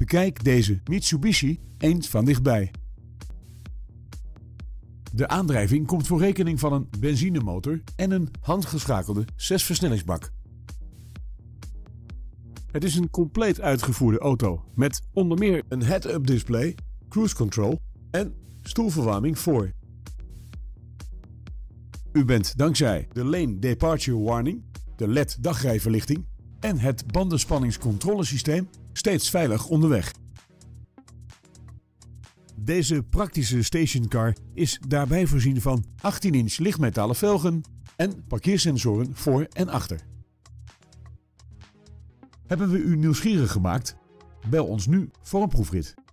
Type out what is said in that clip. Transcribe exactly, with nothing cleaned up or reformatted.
Bekijk deze Mitsubishi eens van dichtbij. De aandrijving komt voor rekening van een benzinemotor en een handgeschakelde zesversnellingsbak. Het is een compleet uitgevoerde auto met onder meer een head-up display, cruise control en stoelverwarming voor. U bent dankzij de Lane Departure Warning, de L E D dagrijverlichting en het bandenspanningscontrolesysteem steeds veilig onderweg. Deze praktische stationcar is daarbij voorzien van achttien inch lichtmetalen velgen en parkeersensoren voor en achter. Hebben we u nieuwsgierig gemaakt? Bel ons nu voor een proefrit.